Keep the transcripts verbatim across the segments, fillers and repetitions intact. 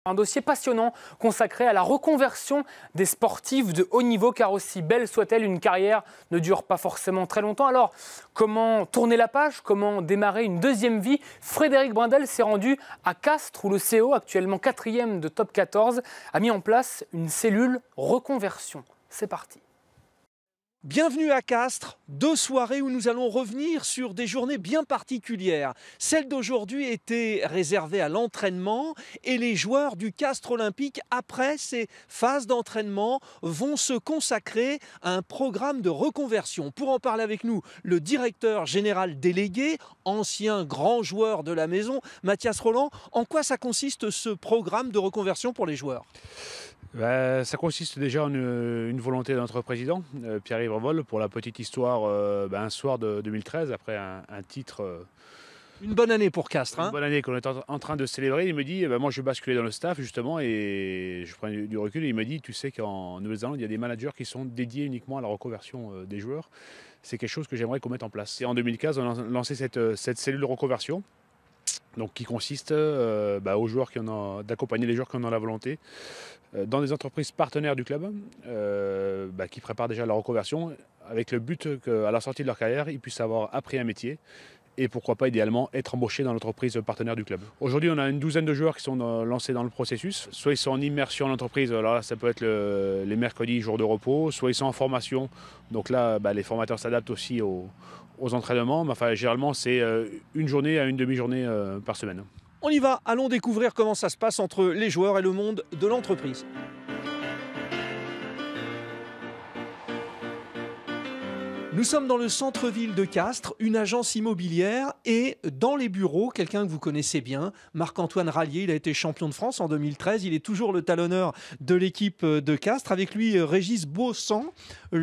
Un dossier passionnant consacré à la reconversion des sportifs de haut niveau, car aussi belle soit-elle, une carrière ne dure pas forcément très longtemps. Alors, comment tourner la page? Comment démarrer une deuxième vie? Frédéric Brindel s'est rendu à Castres, où le C O, actuellement quatrième de top quatorze, a mis en place une cellule reconversion. C'est parti. Bienvenue à Castres, deux soirées où nous allons revenir sur des journées bien particulières. Celle d'aujourd'hui était réservée à l'entraînement et les joueurs du Castres Olympique, après ces phases d'entraînement, vont se consacrer à un programme de reconversion. Pour en parler avec nous, le directeur général délégué, ancien grand joueur de la maison, Mathias Roland. En quoi ça consiste ce programme de reconversion pour les joueurs ? Ben, ça consiste déjà en une, une volonté de notre président, euh, Pierre-Yves Revol. Pour la petite histoire, euh, ben, un soir de deux mille treize, après un, un titre... Euh, une bonne année pour Castres. Hein. Une bonne année qu'on est en, en train de célébrer. Il me dit, eh ben, moi je vais basculer dans le staff justement, et je prends du, du recul, et il me dit, tu sais qu'en Nouvelle-Zélande, il y a des managers qui sont dédiés uniquement à la reconversion euh, des joueurs. C'est quelque chose que j'aimerais qu'on mette en place. Et en deux mille quinze, on a lancé cette, cette cellule de reconversion. Donc, qui consiste euh, bah, aux joueurs qui en ont, d'accompagner les joueurs qui en ont la volonté euh, dans des entreprises partenaires du club euh, bah, qui préparent déjà la reconversion avec le but qu'à la sortie de leur carrière, ils puissent avoir appris un métier et pourquoi pas idéalement être embauchés dans l'entreprise partenaire du club. Aujourd'hui, on a une douzaine de joueurs qui sont dans, lancés dans le processus. Soit ils sont en immersion en entreprise, alors là ça peut être le, les mercredis, jours de repos, soit ils sont en formation. Donc là, bah, les formateurs s'adaptent aussi aux, aux entraînements. Mais enfin, généralement, c'est une journée à une demi-journée euh, par semaine. On y va, allons découvrir comment ça se passe entre les joueurs et le monde de l'entreprise. Nous sommes dans le centre-ville de Castres, une agence immobilière, et dans les bureaux, quelqu'un que vous connaissez bien, Marc-Antoine Rallier. Il a été champion de France en deux mille treize, il est toujours le talonneur de l'équipe de Castres. Avec lui, Régis Beaucent,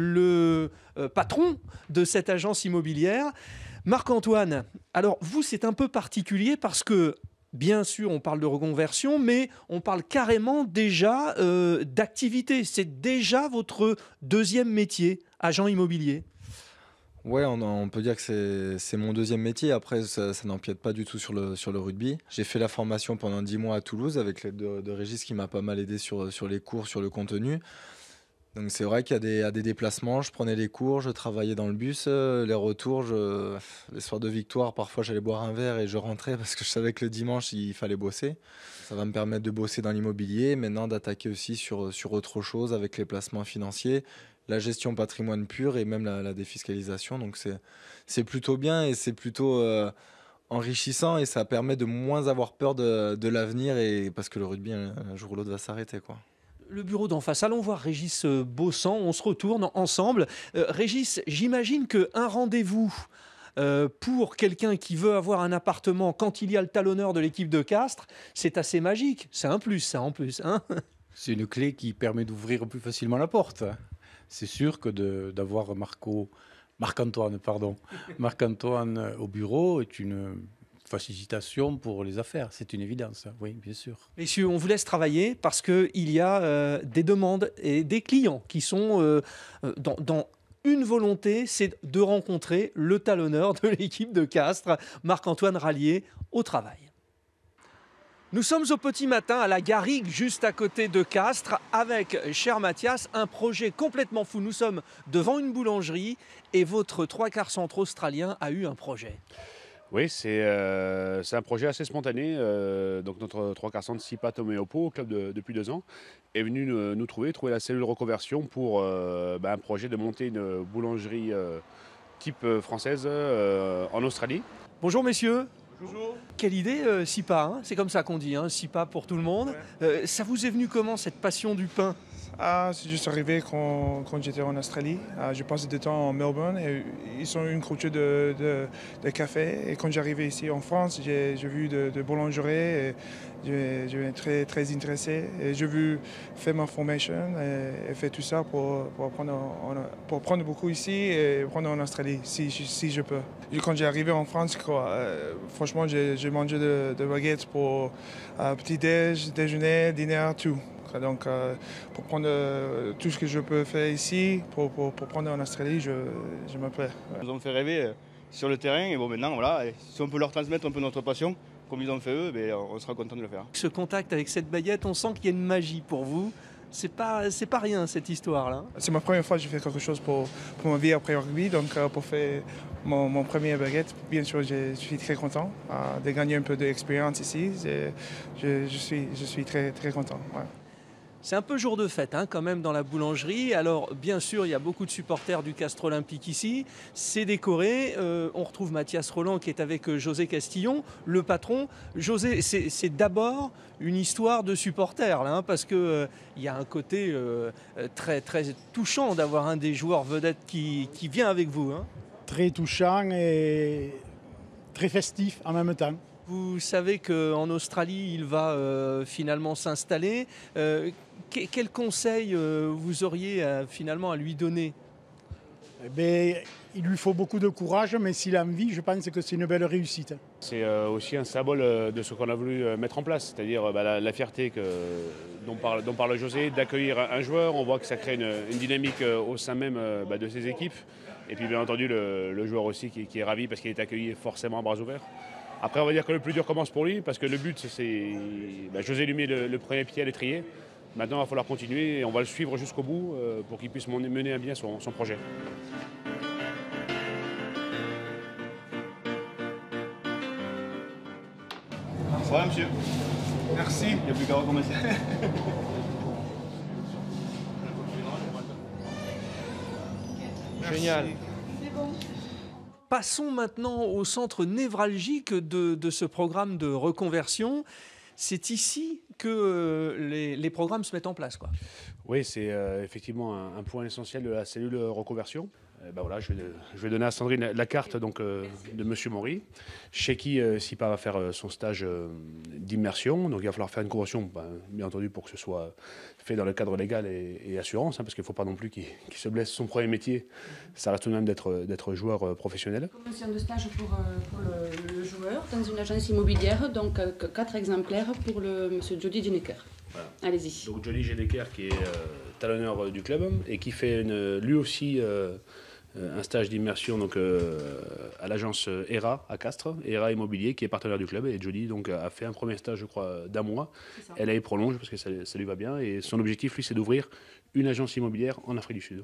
le patron de cette agence immobilière. Marc-Antoine, alors vous, c'est un peu particulier parce que, bien sûr, on parle de reconversion, mais on parle carrément déjà euh, d'activité. C'est déjà votre deuxième métier, agent immobilier. Ouais, on, on peut dire que c'est mon deuxième métier. Après, ça, ça n'empiète pas du tout sur le, sur le rugby. J'ai fait la formation pendant dix mois à Toulouse avec l'aide de, de Régis qui m'a pas mal aidé sur, sur les cours, sur le contenu. Donc c'est vrai qu'il y a des, à des déplacements, je prenais les cours, je travaillais dans le bus, les retours, je, les soirs de victoire, parfois j'allais boire un verre et je rentrais parce que je savais que le dimanche il fallait bosser. Ça va me permettre de bosser dans l'immobilier, maintenant d'attaquer aussi sur, sur autre chose avec les placements financiers, la gestion patrimoine pure et même la, la défiscalisation. Donc c'est, c'est plutôt bien et c'est plutôt euh, enrichissant et ça permet de moins avoir peur de, de l'avenir et, parce que le rugby un, un jour ou l'autre va s'arrêter, quoi. Le bureau d'en face, allons voir Régis Beaucent, on se retourne ensemble. Euh, Régis, j'imagine qu'un rendez-vous euh, pour quelqu'un qui veut avoir un appartement quand il y a le talonneur de l'équipe de Castres, c'est assez magique. C'est un plus, ça, en plus. Hein, c'est une clé qui permet d'ouvrir plus facilement la porte. C'est sûr que de, d'avoir Marco, Marc-Antoine, pardon, Marc-Antoine au bureau est une facilitation pour les affaires, c'est une évidence, oui, bien sûr. Messieurs, on vous laisse travailler parce qu'il y a euh, des demandes et des clients qui sont euh, dans, dans une volonté, c'est de rencontrer le talonneur de l'équipe de Castres, Marc-Antoine Rallier, au travail. Nous sommes au petit matin à la Garrigue, juste à côté de Castres, avec, cher Mathias, un projet complètement fou. Nous sommes devant une boulangerie et votre trois quarts centre australien a eu un projet. Oui, c'est euh, un projet assez spontané. Euh, donc notre trois quarts centre Sipa Tomeopo, au club de, depuis deux ans, est venu nous, nous trouver, trouver la cellule de reconversion pour euh, bah, un projet de monter une boulangerie euh, type française euh, en Australie. Bonjour messieurs. Bonjour. Quelle idée, euh, Sipa, hein, c'est comme ça qu'on dit, hein, Sipa pour tout le monde. Ouais. Euh, ça vous est venu comment, cette passion du pain ? Ah, c'est juste arrivé quand, quand j'étais en Australie. Ah, j'ai passé du temps en Melbourne et ils ont une culture de, de, de café. Et quand j'arrivais ici en France, j'ai vu de, de boulangerie et j'ai très, très intéressé. Et j'ai vu faire ma formation et, et faire tout ça pour, pour, apprendre, pour apprendre beaucoup ici et apprendre en Australie, si, si je peux. Et quand j'ai arrivé en France, quoi, euh, franchement, j'ai mangé de, de baguettes pour euh, petit-déj, déjeuner, dîner, tout. Donc, euh, pour prendre euh, tout ce que je peux faire ici, pour, pour, pour prendre en Australie, je, je me plais. Ils nous ont fait rêver euh, sur le terrain et bon, maintenant, voilà, si on peut leur transmettre un peu notre passion, comme ils ont fait eux, ben, on sera content de le faire. Ce contact avec cette baguette, on sent qu'il y a une magie pour vous. C'est pas, c'est pas rien cette histoire-là. C'est ma première fois que je fais quelque chose pour, pour ma vie après le rugby, donc euh, pour faire mon, mon premier baguette, bien sûr, je, je suis très content euh, de gagner un peu d'expérience ici. Je, je, je, suis, je suis très, très content. Ouais. C'est un peu jour de fête hein, quand même dans la boulangerie. Alors bien sûr, il y a beaucoup de supporters du Castres Olympique ici. C'est décoré. Euh, on retrouve Mathias Roland qui est avec José Castillon, le patron. José, c'est, c'est d'abord une histoire de supporters là, hein, parce qu'il euh, y a un côté euh, très, très touchant d'avoir un des joueurs vedettes qui, qui vient avec vous. Hein. Très touchant et très festif en même temps. Vous savez qu'en Australie, il va euh, finalement s'installer. Euh, que, quel conseil euh, vous auriez à, finalement à lui donner? Eh bien, il lui faut beaucoup de courage, mais s'il a envie, je pense que c'est une belle réussite. C'est euh, aussi un symbole euh, de ce qu'on a voulu euh, mettre en place, c'est-à-dire euh, bah, la, la fierté que, dont, parle, dont parle José, d'accueillir un joueur. On voit que ça crée une, une dynamique euh, au sein même euh, bah, de ses équipes. Et puis bien entendu, le, le joueur aussi qui, qui est ravi parce qu'il est accueilli forcément à bras ouverts. Après, on va dire que le plus dur commence pour lui, parce que le but, c'est... Bah, José lui met le, le premier pied à l'étrier. Maintenant, il va falloir continuer et on va le suivre jusqu'au bout euh, pour qu'il puisse mener à bien son, son projet. Ça va, monsieur? Merci. Il n'y a plus qu'à recommencer. Génial. Passons maintenant au centre névralgique de, de ce programme de reconversion. C'est ici que euh, les, les programmes se mettent en place, quoi. Oui, c'est euh, effectivement un, un point essentiel de la cellule reconversion. Euh, ben voilà, je, vais, je vais donner à Sandrine la, la carte donc, euh, de Monsieur Maury, chez qui euh, SIPA va faire euh, son stage euh, d'immersion. Donc il va falloir faire une convention, ben, bien entendu, pour que ce soit fait dans le cadre légal et, et assurance, hein, parce qu'il ne faut pas non plus qu'il qu'il se blesse son premier métier. Ça reste tout de même d'être d'être joueur euh, professionnel. Convention de stage pour, euh, pour le, le joueur dans une agence immobilière, donc euh, quatre exemplaires pour le Monsieur Jody Jeneker. Voilà. Allez-y. Donc Jody Jeneker qui est euh, talonneur euh, du club et qui fait une, lui aussi euh, un stage d'immersion donc, euh, à l'agence E R A à Castres, E R A Immobilier qui est partenaire du club, et Jody donc, a fait un premier stage je crois d'un mois. Elle a prolonge parce que ça, ça lui va bien, et son objectif lui c'est d'ouvrir une agence immobilière en Afrique du Sud.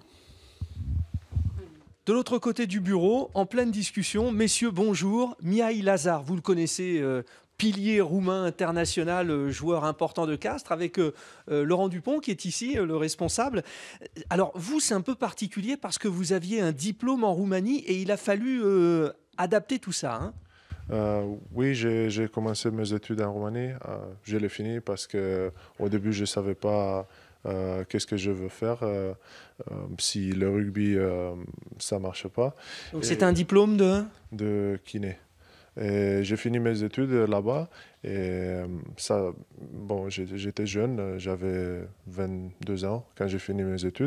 De l'autre côté du bureau, en pleine discussion, messieurs, bonjour. Mihai Lazar, vous le connaissez, euh, pilier roumain international, euh, joueur important de Castres, avec euh, euh, Laurent Dupont qui est ici, euh, le responsable. Alors vous, c'est un peu particulier parce que vous aviez un diplôme en Roumanie et il a fallu euh, adapter tout ça. Hein. Euh, oui, j'ai, j'ai commencé mes études en Roumanie. Euh, je l'ai fini parce qu'au début, je ne savais pas euh, qu'est-ce que je veux faire euh, euh, si le rugby, euh, ça ne marche pas. Donc c'était un diplôme de De kiné. Et j'ai fini mes études là-bas et ça, bon, j'étais jeune, j'avais vingt-deux ans quand j'ai fini mes études.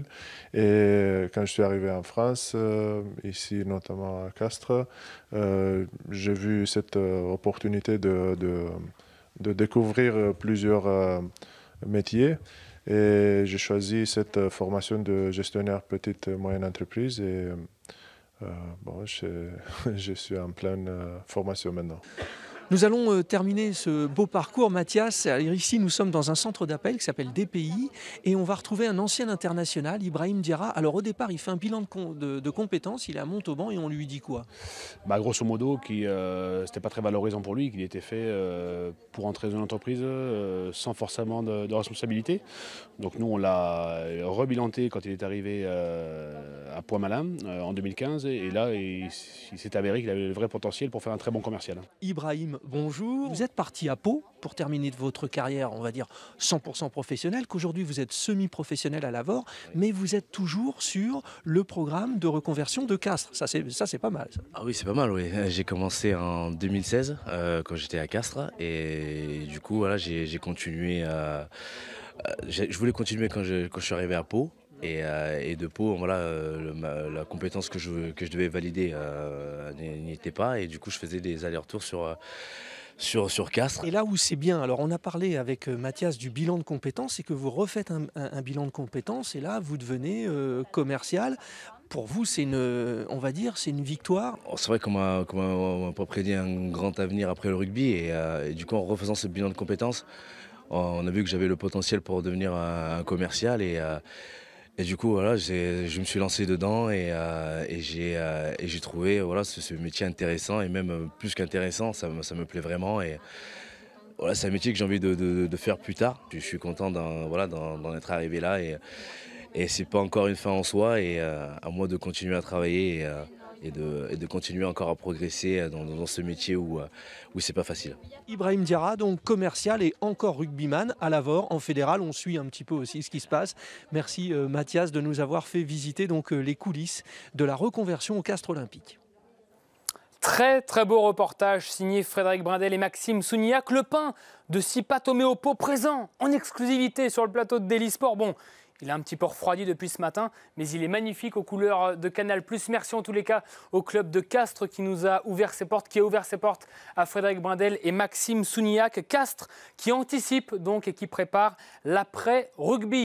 Et quand je suis arrivé en France, euh, ici notamment à Castres, euh, j'ai vu cette opportunité de, de, de découvrir plusieurs euh, métiers. Et j'ai choisi cette formation de gestionnaire petite et moyenne entreprise. Et, Euh, bon, je, je suis en pleine euh, formation maintenant. Nous allons euh, terminer ce beau parcours, Mathias. Alors, ici, nous sommes dans un centre d'appel qui s'appelle D P I et on va retrouver un ancien international, Ibrahim Diarra. Alors au départ, il fait un bilan de, com de, de compétences, il est à Montauban et on lui dit quoi? Bah, grosso modo, qui euh, c'était pas très valorisant pour lui, qu'il était fait euh, pour entrer dans une entreprise euh, sans forcément de, de responsabilité. Donc nous, on l'a rebilanté quand il est arrivé euh, à Pointe-Malin euh, en deux mille quinze et là, il, il s'est avéré qu'il avait le vrai potentiel pour faire un très bon commercial. Ibrahim, bonjour. Vous êtes parti à Pau pour terminer votre carrière, on va dire, cent pour cent professionnelle, qu'aujourd'hui vous êtes semi-professionnel à Lavore, mais vous êtes toujours sur le programme de reconversion de Castres. Ça, c'est, ça, c'est pas mal. Ça. Ah oui, c'est pas mal, oui. J'ai commencé en deux mille seize, euh, quand j'étais à Castres, et du coup, voilà, j'ai, j'ai continué à... Je voulais continuer quand je, quand je suis arrivé à Pau. Et, euh, et de Pau, voilà, euh, le, ma, la compétence que je, que je devais valider euh, n'y était pas. Et du coup, je faisais des allers-retours sur, euh, sur, sur Castres. Et là où c'est bien, alors on a parlé avec Mathias du bilan de compétences, c'est que vous refaites un, un, un bilan de compétences et là, vous devenez euh, commercial. pour vous, c'est une, on va dire, c'est une victoire. C'est vrai qu'on m'a qu'on m'a pas prédit un grand avenir après le rugby et, euh, et du coup en refaisant ce bilan de compétences, on a vu que j'avais le potentiel pour devenir un, un commercial et, euh, et du coup voilà, je me suis lancé dedans et, euh, et j'ai euh, trouvé voilà, ce, ce métier intéressant et même euh, plus qu'intéressant, ça, ça me plaît vraiment. Et, voilà, c'est un métier que j'ai envie de, de, de faire plus tard. Je suis content d'en voilà, d'en être arrivé là et, et c'est pas encore une fin en soi et euh, à moi de continuer à travailler et, euh, et, de, et de continuer encore à progresser dans, dans ce métier où, où c'est pas facile. Ibrahim Diarra, donc commercial et encore rugbyman à Lavore en fédéral. On suit un petit peu aussi ce qui se passe. Merci euh, Mathias de nous avoir fait visiter donc, euh, les coulisses de la reconversion au Castres Olympique. Très très beau reportage signé Frédéric Brindel et Maxime Sounillac. Le pain de Sipa Toméopo présent en exclusivité sur le plateau de Daily Sport. Bon, il a un petit peu refroidi depuis ce matin, mais il est magnifique aux couleurs de Canal plus. Merci en tous les cas au club de Castres qui nous a ouvert ses portes, qui a ouvert ses portes à Frédéric Brindel et Maxime Sounillac. Castres qui anticipe donc et qui prépare l'après-rugby.